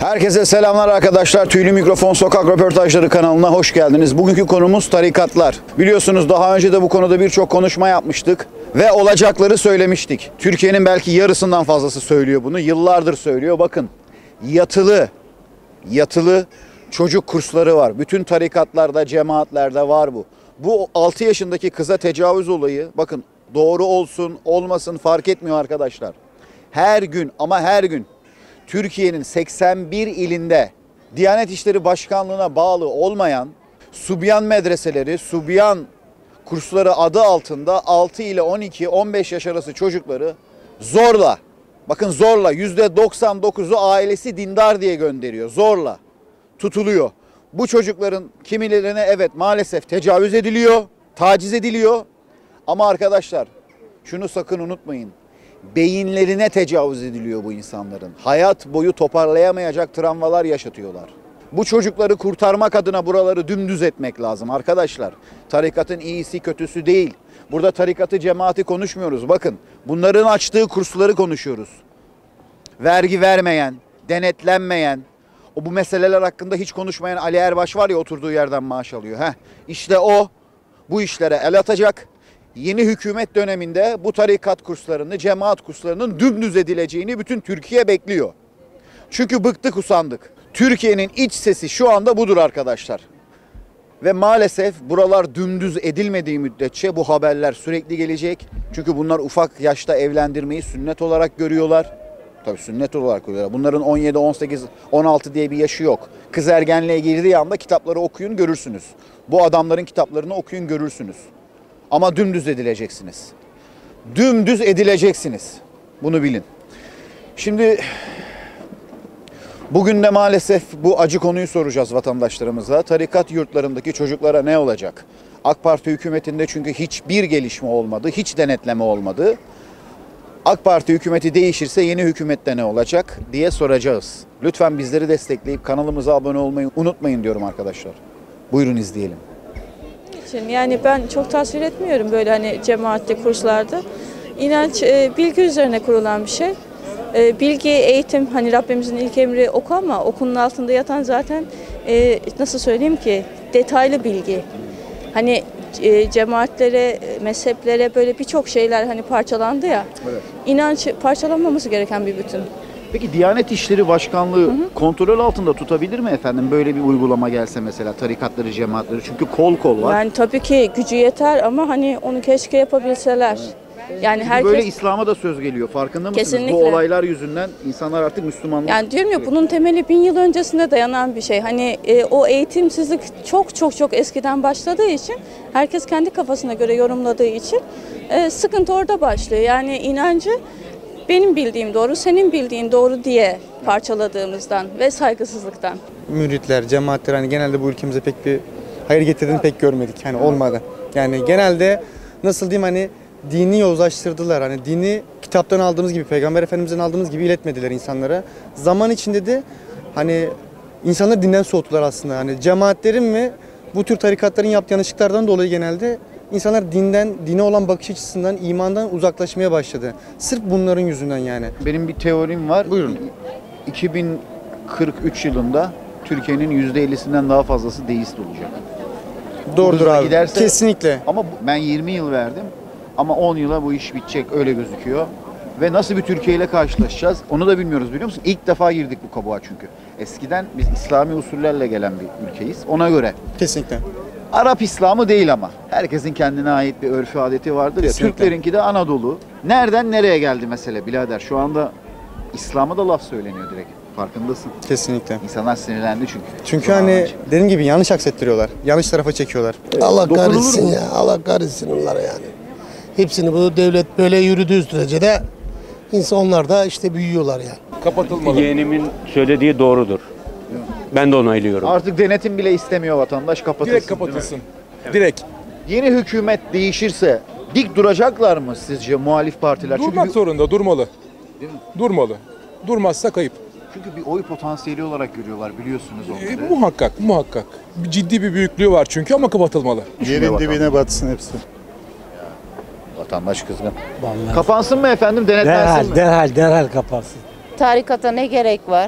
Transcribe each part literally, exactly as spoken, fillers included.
Herkese selamlar arkadaşlar. Tüylü Mikrofon Sokak Röportajları kanalına hoş geldiniz. Bugünkü konumuz tarikatlar. Biliyorsunuz daha önce de bu konuda birçok konuşma yapmıştık ve olacakları söylemiştik. Türkiye'nin belki yarısından fazlası söylüyor bunu. Yıllardır söylüyor. Bakın, yatılı, yatılı çocuk kursları var. Bütün tarikatlarda, cemaatlerde var bu. Bu altı yaşındaki kıza tecavüz olayı, bakın, doğru olsun, olmasın fark etmiyor arkadaşlar. Her gün ama her gün Türkiye'nin seksen bir ilinde Diyanet İşleri Başkanlığı'na bağlı olmayan Subyan medreseleri, Subyan kursları adı altında altı ile on iki on beş yaş arası çocukları zorla, bakın zorla, yüzde doksan dokuzu ailesi dindar diye gönderiyor. Zorla tutuluyor. Bu çocukların kimilerine evet maalesef tecavüz ediliyor, taciz ediliyor. Ama arkadaşlar şunu sakın unutmayın. Beyinlerine tecavüz ediliyor bu insanların. Hayat boyu toparlayamayacak travmalar yaşatıyorlar. Bu çocukları kurtarmak adına buraları dümdüz etmek lazım arkadaşlar. Tarikatın iyisi kötüsü değil. Burada tarikatı cemaati konuşmuyoruz. Bakın, bunların açtığı kursları konuşuyoruz. Vergi vermeyen, denetlenmeyen, o bu meseleler hakkında hiç konuşmayan Ali Erbaş var ya, oturduğu yerden maaş alıyor. Heh, işte o bu işlere el atacak. Yeni hükümet döneminde bu tarikat kurslarını, cemaat kurslarının dümdüz edileceğini bütün Türkiye bekliyor. Çünkü bıktık, usandık. Türkiye'nin iç sesi şu anda budur arkadaşlar. Ve maalesef buralar dümdüz edilmediği müddetçe bu haberler sürekli gelecek. Çünkü bunlar ufak yaşta evlendirmeyi sünnet olarak görüyorlar. Tabii sünnet olarak görüyorlar. Bunların on yedi, on sekiz, on altı diye bir yaşı yok. Kız ergenliğe girdiği anda kitapları okuyun görürsünüz. Bu adamların kitaplarını okuyun görürsünüz. Ama dümdüz edileceksiniz. Dümdüz edileceksiniz. Bunu bilin. Şimdi bugün de maalesef bu acı konuyu soracağız vatandaşlarımıza. Tarikat yurtlarındaki çocuklara ne olacak? AK Parti hükümetinde çünkü hiçbir gelişme olmadı, hiç denetleme olmadı. AK Parti hükümeti değişirse yeni hükümette ne olacak diye soracağız. Lütfen bizleri destekleyip kanalımıza abone olmayı unutmayın diyorum arkadaşlar. Buyurun izleyelim. Yani ben çok tasvir etmiyorum böyle hani cemaatli kurslarda. İnanç e, bilgi üzerine kurulan bir şey. E, bilgi, eğitim, hani Rabbimizin ilk emri oku, ama okunun altında yatan zaten e, nasıl söyleyeyim ki detaylı bilgi. Hani e, cemaatlere, mezheplere böyle birçok şeyler hani parçalandı ya. Evet. İnanç parçalanmaması gereken bir bütün. Peki Diyanet İşleri Başkanlığı hı hı. kontrol altında tutabilir mi efendim böyle bir uygulama gelse mesela tarikatları, cemaatleri? Çünkü kol kol var. Yani tabii ki gücü yeter ama hani onu keşke yapabilseler. Evet. Yani Çünkü herkes... böyle İslam'a da söz geliyor. Farkında mısınız? Kesinlikle. Bu olaylar yüzünden insanlar artık Müslümanlık... Yani diyorum ya, bunun temeli bin yıl öncesinde dayanan bir şey. Hani e, o eğitimsizlik çok çok çok eskiden başladığı için, herkes kendi kafasına göre yorumladığı için e, sıkıntı orada başlıyor. Yani inancı benim bildiğim doğru, senin bildiğin doğru diye parçaladığımızdan ve saygısızlıktan. Müritler, cemaatler hani genelde bu ülkemize pek bir hayır getirdiğini pek görmedik. Hani olmadı. Yani genelde nasıl diyeyim, hani dini yozlaştırdılar. Hani dini kitaptan aldığımız gibi, Peygamber Efendimiz'den aldığımız gibi iletmediler insanlara. Zaman içinde de hani insanları dinden soğuttular aslında. Hani cemaatlerin ve bu tür tarikatların yaptığı yanlışlıklardan dolayı genelde İnsanlar dinden, dine olan bakış açısından, imandan uzaklaşmaya başladı. Sırf bunların yüzünden yani. Benim bir teorim var. Buyurun. iki bin kırk üç yılında Türkiye'nin yüzde ellisinden daha fazlası deist olacak. Doğrudur abi. Giderse, kesinlikle. Ama ben yirmi yıl verdim. Ama on yıla bu iş bitecek, öyle gözüküyor. Ve nasıl bir Türkiye ile karşılaşacağız onu da bilmiyoruz, biliyor musun? İlk defa girdik bu kabuğa çünkü. Eskiden biz İslami usullerle gelen bir ülkeyiz. Ona göre. Kesinlikle. Arap İslamı değil ama. Herkesin kendine ait bir örfü adeti vardır ya. Kesinlikle. Türklerinki de Anadolu. Nereden nereye geldi mesele birader? Şu anda İslam'a da laf söyleniyor direkt. Farkındasın. Kesinlikle. İnsanlar sinirlendi çünkü. Çünkü hani dediğim gibi yanlış aksettiriyorlar. Yanlış tarafa çekiyorlar. Allah Dokunulur kahretsin mu? ya. Allah kahretsin onlara yani. Hepsini bu devlet böyle yürüdüğü sürece de insan onlar da işte büyüyorlar yani. Kapatılmalı. Yeğenimin söylediği doğrudur. Ben de onaylıyorum. Artık denetim bile istemiyor vatandaş, kapatılsın. Direkt kapatılsın. Direkt. Yeni hükümet değişirse dik duracaklar mı sizce muhalif partiler? Durmak Çünkü bir, zorunda, durmalı. Durmalı. Durmazsa kayıp. çünkü bir oy potansiyeli olarak görüyorlar, biliyorsunuz onları. E, muhakkak, muhakkak. Ciddi bir büyüklüğü var çünkü, ama kapatılmalı. Yerin dibine batsın hepsi. Vatandaş kızgın. Vallahi. Kapansın mı efendim, denetlensin Derhal, mi? derhal, derhal kapansın. Tarikata ne gerek var?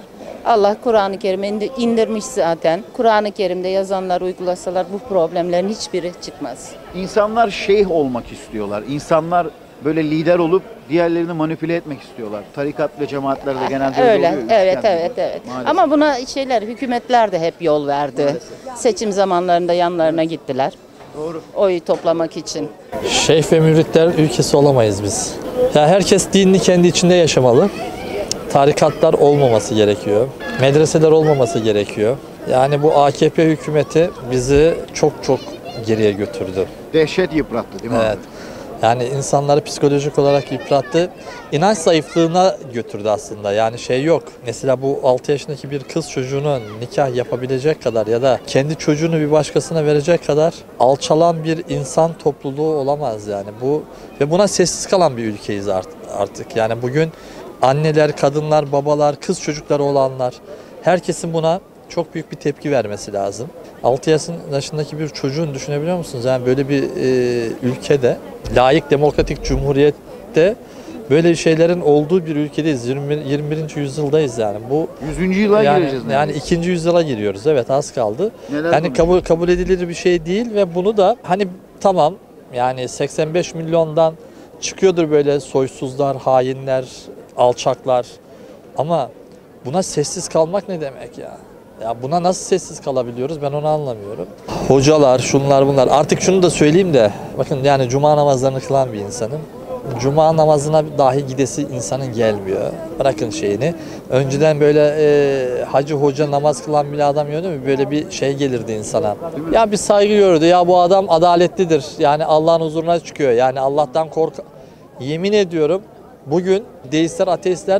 Allah Kur'an-ı Kerim'i indi- indirmiş zaten. Kur'an-ı Kerim'de yazanlar uygulasalar bu problemlerin hiçbiri çıkmaz. İnsanlar şeyh olmak istiyorlar. İnsanlar böyle lider olup diğerlerini manipüle etmek istiyorlar. Tarikat ve cemaatlerde genelde öyle, Öyle, oluyor. evet, Üçgen evet, diyorlar. evet. Maalesef. Ama buna şeyler, hükümetler de hep yol verdi. Seçim zamanlarında yanlarına gittiler. Doğru. Oy toplamak için. Şeyh ve müritler ülkesi olamayız biz. Ya herkes dinini kendi içinde yaşamalı. Tarikatlar olmaması gerekiyor. Medreseler olmaması gerekiyor. Yani bu A K P hükümeti bizi çok çok geriye götürdü. Dehşet yıprattı değil mi? Evet. Yani insanları psikolojik olarak yıprattı. İnanç zayıflığına götürdü aslında. Yani şey yok. Mesela bu altı yaşındaki bir kız çocuğunu nikah yapabilecek kadar ya da kendi çocuğunu bir başkasına verecek kadar alçalan bir insan topluluğu olamaz yani. Bu ve buna sessiz kalan bir ülkeyiz artık. Yani bugün anneler, kadınlar, babalar, kız çocukları olanlar herkesin buna çok büyük bir tepki vermesi lazım. altı yaşındaki bir çocuğun düşünebiliyor musunuz? Yani böyle bir e, ülkede, layık demokratik cumhuriyette böyle şeylerin olduğu bir ülkedeyiz. yirmi, yirmi birinci yüzyıldayız yani. Bu yüzüncü yıla yani, gireceğiz. Yani neredeyse. ikinci yüzyıla giriyoruz. Evet, az kaldı. Neler yani kabul kabul edilir bir şey değil ve bunu da hani tamam yani seksen beş milyondan çıkıyordur böyle soysuzlar, hainler, alçaklar ama buna sessiz kalmak ne demek ya? Ya buna nasıl sessiz kalabiliyoruz ben onu anlamıyorum. Hocalar, şunlar bunlar. Artık şunu da söyleyeyim de bakın yani cuma namazlarını kılan bir insanım. Cuma namazına dahi gidesi insanın gelmiyor. Bırakın şeyini. Önceden böyle e, hacı hoca namaz kılan bile adam yönü mü? Böyle bir şey gelirdi insana. Ya bir saygı görürdü. Ya bu adam adaletlidir. Yani Allah'ın huzuruna çıkıyor. Yani Allah'tan kork. Yemin ediyorum bugün deistler, ateistler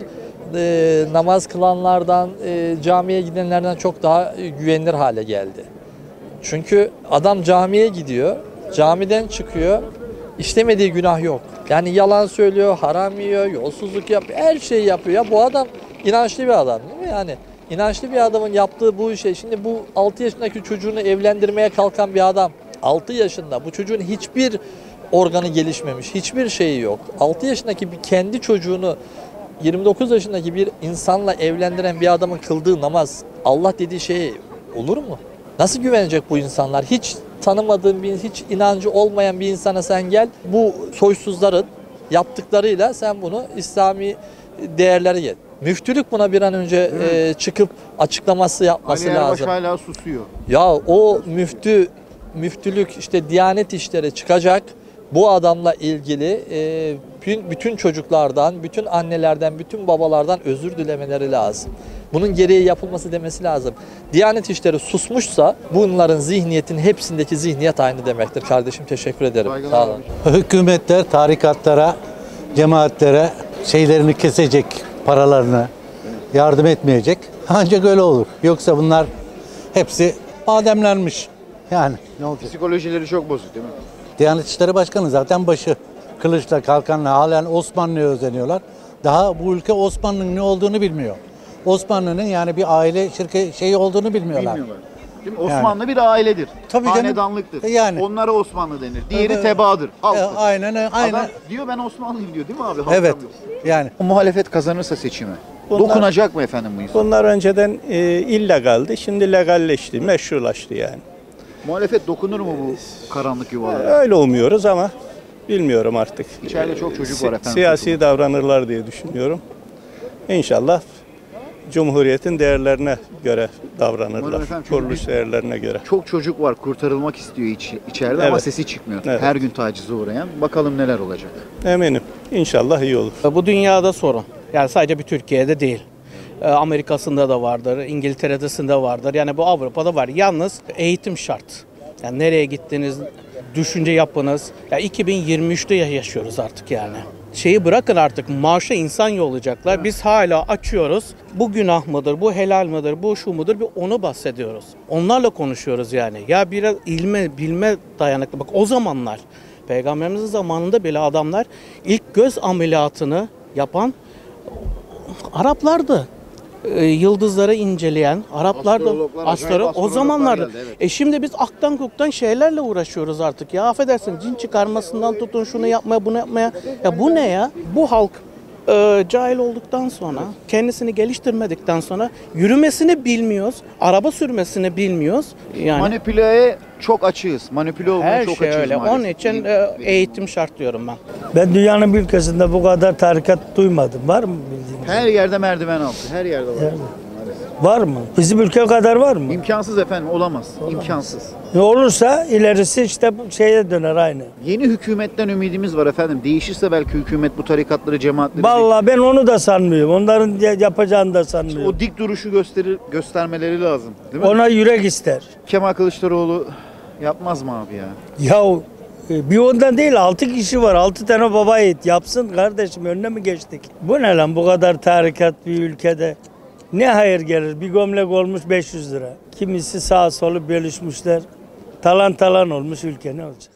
e, namaz kılanlardan, e, camiye gidenlerden çok daha güvenilir hale geldi. Çünkü adam camiye gidiyor, camiden çıkıyor, işlemediği günah yok. Yani yalan söylüyor, haram yiyor, yolsuzluk yapıyor, her şeyi yapıyor. Ya bu adam inançlı bir adam değil mi? Yani inançlı bir adamın yaptığı bu işe, şimdi bu altı yaşındaki çocuğunu evlendirmeye kalkan bir adam, altı yaşında bu çocuğun hiçbir organı gelişmemiş, hiçbir şeyi yok. altı yaşındaki bir kendi çocuğunu yirmi dokuz yaşındaki bir insanla evlendiren bir adamın kıldığı namaz, Allah dediği şey olur mu? Nasıl güvenecek bu insanlar? Hiç tanımadığın bir, hiç inancı olmayan bir insana sen gel, bu soysuzların yaptıklarıyla sen bunu İslami değerleri get. Müftülük buna bir an önce e, çıkıp açıklaması yapması Ali Erbaş lazım. hala susuyor. Ya o müftü, müftülük işte Diyanet İşleri çıkacak. Bu adamla ilgili e, bütün çocuklardan, bütün annelerden, bütün babalardan özür dilemeleri lazım. Bunun gereği yapılması demesi lazım. Diyanet İşleri susmuşsa bunların zihniyetin hepsindeki zihniyet aynı demektir. Kardeşim teşekkür ederim. Saygılar Sağ olun. Hükümetler tarikatlara, cemaatlere şeylerini kesecek, paralarını yardım etmeyecek. Ancak öyle olur. Yoksa bunlar hepsi ademlenmiş. Yani ne olacak? Psikolojileri çok bozuk değil mi? Diyanet İşleri Başkanı zaten başı kılıçla kalkanla halen Osmanlı'ya özeniyorlar. Daha bu ülke Osmanlı'nın ne olduğunu bilmiyor. Osmanlı'nın yani bir aile şirket şeyi olduğunu bilmiyorlar. Bilmiyorlar. Değil mi? Osmanlı bir ailedir. Tabii canım. Hanedanlıktır. Yani. Onlara Osmanlı denir. Diğeri Evet. tebaadır. E, Halktır. aynen aynen. Adam diyor ben Osmanlıyım diyor değil mi abi? Halktan Evet. diyor. Yani O muhalefet kazanırsa seçimi Bunlar- dokunacak mı efendim bu insan? Bunlar önceden e, illegaldi, şimdi legalleşti, meşrulaştı yani. Muhalefet dokunur mu bu karanlık yuvalara? Öyle umuyoruz ama bilmiyorum artık. İçeride çok çocuk var efendim. Siyasi davranırlar diye düşünüyorum. İnşallah Cumhuriyetin değerlerine göre davranırlar. Umarım efendim, çünkü Kuruluş biz- değerlerine göre. Çok çocuk var kurtarılmak istiyor iç, içeride ama Evet. sesi çıkmıyor. Evet. Her gün tacize uğrayan. Bakalım neler olacak. Eminim. İnşallah iyi olur. Bu dünyada sorun. Yani sadece bir Türkiye'de değil. Ee, Amerika'sında da vardır, İngiltere'desinde vardır. Yani bu Avrupa'da var. Yalnız eğitim şart. Yani nereye gittiniz, düşünce yapınız. Ya iki bin yirmi üçte yaşıyoruz artık yani. Şeyi bırakın artık maaşa insan yollayacaklar. Biz hala açıyoruz. Bu günah mıdır, bu helal mıdır, bu şu mudur bir onu bahsediyoruz. Onlarla konuşuyoruz yani. Ya biraz ilme, bilme dayanıklı. Bak o zamanlar Peygamberimizin zamanında bile adamlar ilk göz ameliyatını yapan Araplardı. Ee, Yıldızları inceleyen Araplardı. Astrologlar, acayip Astrolog o astrologlar zamanlarda. geldi, evet. E şimdi biz aktan kuktan şeylerle uğraşıyoruz artık ya. Affedersin cin çıkarmasından tutun şunu yapmaya bunu yapmaya. Ya bu ne ya? Bu halk e, cahil olduktan sonra, kendisini geliştirmedikten sonra yürümesini bilmiyoruz, araba sürmesini bilmiyoruz. Yani Manipüleye çok açığız. Manipüle olmaya her çok şey açığız öyle. maalesef. Onun için e, eğitim şart diyorum ben. Ben dünyanın bir ülkesinde bu kadar tarikat duymadım. Var mı bildiğiniz? Her yerde merdiven altı. Her yerde var. Var mı? Bizim ülke kadar var mı? İmkansız efendim. Olamaz. İmkansız. Ne olursa ilerisi işte bu şeye döner aynı. Yeni hükümetten ümidimiz var efendim. Değişirse belki hükümet bu tarikatları, cemaatleri... Vallahi ben onu da sanmıyorum. Onların yapacağını da sanmıyorum. O dik duruşu gösterir, göstermeleri lazım. Değil mi? Ona yürek ister. Kemal Kılıçdaroğlu yapmaz mı abi ya? Yahu e, bir ondan değil altı kişi var. Altı tane baba yiğit. Yapsın kardeşim, önüne mi geçtik? Bu ne lan, bu kadar tarikat bir ülkede? Ne hayır gelir? Bir gömlek olmuş beş yüz lira. Kimisi sağa solu bölüşmüşler. Talan talan olmuş ülke, ne olacak?